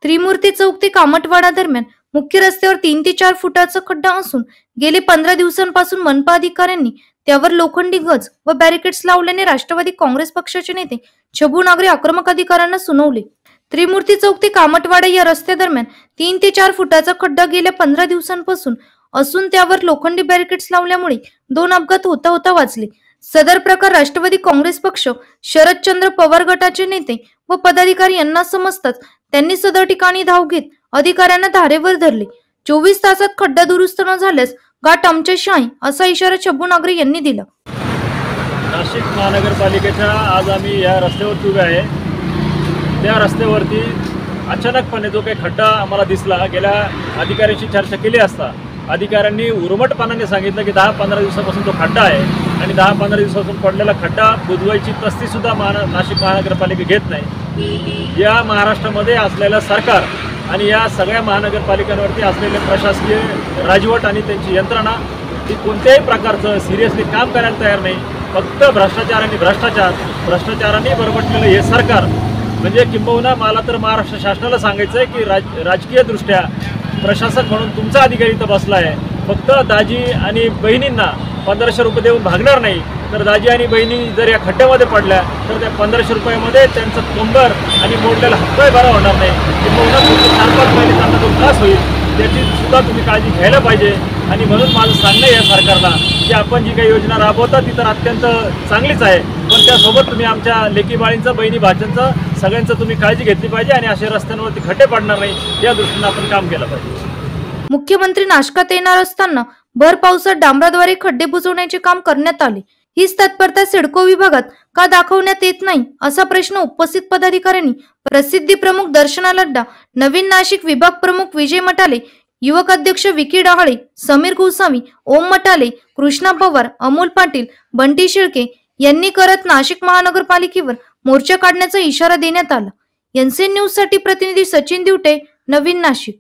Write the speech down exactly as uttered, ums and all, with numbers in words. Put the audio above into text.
त्रिमूर्ती चौक ते कामठवाडा दरम्यान मुख्य रस्त्यावर तीन ते चार फुटाचा खड्डा असून गेले पंधरा दिवसांपासून मनपा अधिकाऱ्यांनी त्यावर लोखंडी गज व बॅरिकेड्स लावल्याने राष्ट्रवादी काँग्रेस पक्षाचे नेते छबू नागरे आक्रमक अधिकाऱ्यांना सुनावले। त्रिमूर्ती चौक ते कामठवाडा या रस्त्यादरम्यान तीन ते चार फुटाचा खड्डा गेल्या पंधरा दिवसांपासून असून त्यावर लोखंडी बॅरिकेड्स लावल्यामुळे दोन अपघात होता होता वाचले। सदर प्रकार राष्ट्रवादी काँग्रेस पक्ष शरदचंद्र पवार गटाचे नेते व पदाधिकारी यांना समजताच त्यांनी सदर ठिकाणी धाव घेत अधिकाऱ्यांना धारेवर धरले। चोवीस तासात खड्डा दुरुस्त न झाल्यास गाठ आमच्याशी आहे असा इशारा छबू नागरे यांनी दिला। नाशिक महानगरपालिकेच्या आज आम्ही या रस्त्यावर उभे आहे। त्या रस्त्यावरती अचानकपणे जो काही खड्डा आम्हाला दिसला, गेल्या अधिकाऱ्यांशी चर्चा केली असता अधिकाऱ्यांनी उर्मटपणाने सांगितलं की दहा पंधरा दिवसापासून तो खड्डा आहे आणि दहा पंधरा दिवसापासून पडलेला खड्डा बुजवायची तस्ती सुद्धा महान नाशिक महानगरपालिका घेत नाही। या महाराष्ट्रामध्ये असलेलं सरकार आणि या सगळ्या महानगरपालिकांवरती असलेले प्रशासकीय राजवट आणि त्यांची यंत्रणा ही कोणत्याही प्रकारचं सिरियसली काम करायला तयार नाही। फक्त भ्रष्टाचार आणि भ्रष्टाचार भ्रष्टाचाराने बरबटलेलं हे सरकार म्हणजे किंबहुना मला तर महाराष्ट्र शासनाला सांगायचं आहे की राज राजकीयदृष्ट्या प्रशासक म्हणून तुमचा अधिकारी इथं बसला आहे। फक्त दाजी आणि बहिणींना पंधराशे रुपये देऊन भागणार नाही, तर दाजी आणि बहिणी जर या खड्ड्यामध्ये पडल्या तर त्या पंधराशे रुपयामध्ये त्यांचं कंबर आणि मोडलेला हातपाय बरा होणार नाही। किंबहुना तुमचे चार पाच महिने त्यांना जो त्रास होईल त्याची सुद्धा तुम्ही काळजी घ्यायला पाहिजे। आणि म्हणून माझं सांगणं या सरकारला की आपण जी काही योजना राबवता ती तर अत्यंत चांगलीच आहे, पण त्यासोबत तुम्ही आमच्या लेकी बाळींचा बहिणी भाच्यांचा सगळ्यांचं तुम्ही काळजी घेतली पाहिजे आणि अशा रस्त्यांवरती खड्डे पडणार नाही या दृष्टीने आपण काम केलं पाहिजे। मुख्यमंत्री नाशकात येणार असताना भर पावसात डांबराद्वारे खड्डे बुजवण्याचे काम करण्यात आले। हीच तत्परता सिडको विभागात का दाखवण्यात येत नाही असा प्रश्न उपस्थित पदाधिकाऱ्यांनी प्रसिद्धी प्रमुख दर्शना लड्डा, नवीन नाशिक विभाग प्रमुख विजय मटाले, युवक अध्यक्ष विकी डहाळे, समीर गोसावी, ओम मटाले, कृष्णा पवार, अमोल पाटील, बंटी शेळके यांनी करत नाशिक महानगरपालिकेवर मोर्चा काढण्याचा इशारा देण्यात आला। एनसीएन न्यूज साठी प्रतिनिधी सचिन दिवटे, नवीन नाशिक।